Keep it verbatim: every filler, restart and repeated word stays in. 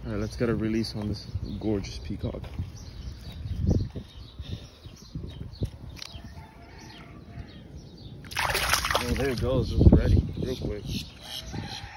All right, let's get a release on this gorgeous peacock. Oh, there it goes. It's ready real quick.